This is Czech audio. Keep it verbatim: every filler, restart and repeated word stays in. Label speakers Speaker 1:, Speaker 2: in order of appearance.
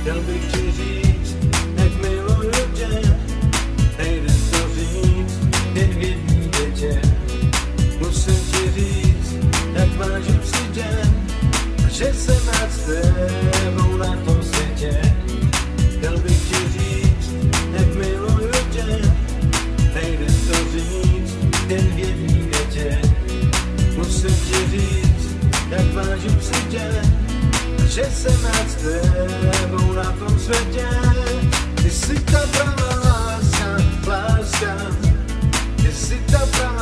Speaker 1: chtěl bych ti říct, jak miluju tě, nejde to říct, jen v jedný větě. Musím ti říct, jak vážím si tě, a že jsem rád s tebou na tom světě. Chtěl bych ti říct, jak miluju tě, nejde to říct, jen v jedný větě. Musím ti říct, jak vážím si tě, a že jsem rád s tebou na tom světě. Ty jsi ta pravá láska, láska, ty jsi ta pravá